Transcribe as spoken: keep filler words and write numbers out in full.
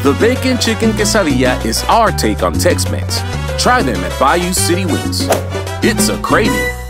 The Bacon Chicken Quesadilla is our take on Tex-Mex. Try them at Bayou City Wings. It's a craving.